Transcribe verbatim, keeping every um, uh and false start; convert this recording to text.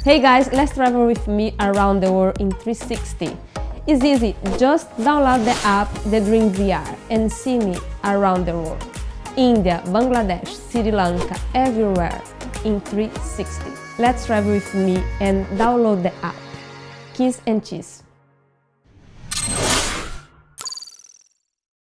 Hey guys, let's travel with me around the world in three sixty. It's easy, just download the app The Dream V R and see me around the world. India, Bangladesh, Sri Lanka, everywhere in three sixty. Let's travel with me and download the app. Kiss and cheese.